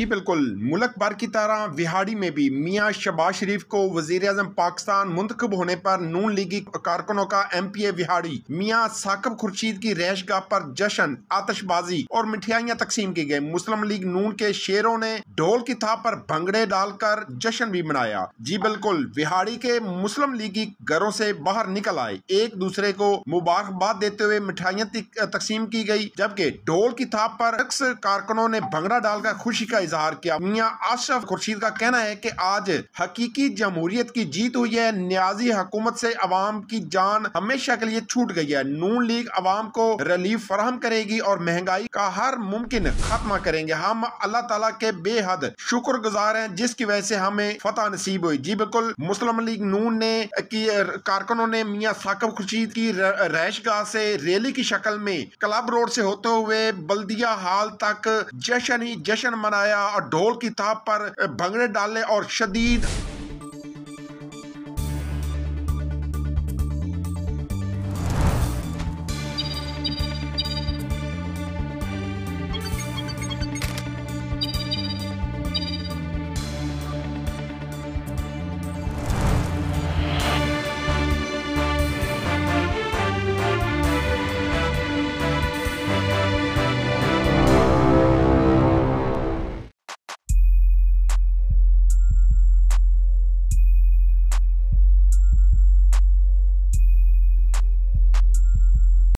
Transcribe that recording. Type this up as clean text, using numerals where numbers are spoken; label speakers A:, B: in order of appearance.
A: बिल्कुल, मुल्क भर की तरह विहाड़ी में भी मियां शहबाज शरीफ को वज़ीर-ए-आज़म पाकिस्तान मुंतखब होने पर नून लीगी कारकुनों का MPA विहाड़ी मियां साकिब खुर्शीद की रैशगाह पर जश्न, आतिशबाजी और मिठाइयां तकसीम की गई। मुस्लिम लीग नून के शेरों ने ढोल की थाप पर भंगड़े डालकर जश्न भी मनाया। जी बिल्कुल, विहाड़ी के मुस्लिम लीगी घरों से बाहर निकल आए, एक दूसरे को मुबारकबाद देते हुए मिठाइयां तकसीम की गई, जबकि ढोल की थाप पर अक्सर कारकुनों ने भंगड़ा डालकर खुशी का इजहार किया। मियां अशरफ खुर्शीद का कहना है कि आज हकीकी जमहूरियत की जीत हुई है, न्याजी हुकूमत से अवाम की जान हमेशा के लिए छूट गई है। नून लीग अवाम को रिलीफ फराहम करेगी और महंगाई का हर मुमकिन खात्मा करेंगे। हम अल्लाह ताला के बेहद शुक्रगुजार हैं जिसकी वजह से हमें फतह नसीब हुई। जी बिल्कुल, मुस्लिम लीग नून ने की कारकुनों ने मियां साकिब खुर्शीद की रैशगाह से रैली की शक्ल में क्लब रोड से होते हुए बल्दिया हाल तक जश्न ही जश्न मनाया और ढोल की थाप पर भंगड़े डाले और शदीद